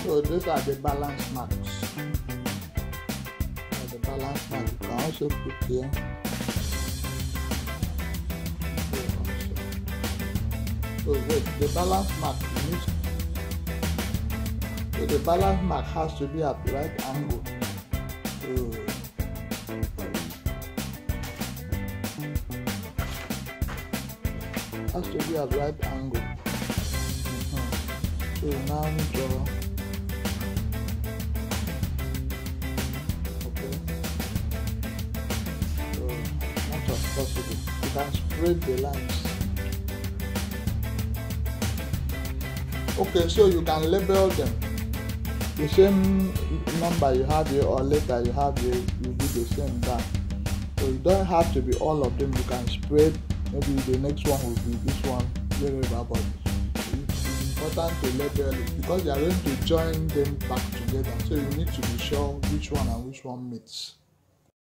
So these are the balance marks. The balance mark you can also put here. So wait, the balance mark you need. So the balance mark has to be at the right angle. So has to be at right angle. So now we draw. Okay. So much as possible. You can spread the lines. Okay, so you can label them. The same number you have here or letter you have here, you do the same that. So you don't have to be all of them. You can spread. Maybe the next one will be this one, wherever, but it's important to label it because you are going to join them back together. So you need to be sure which one and which one meets.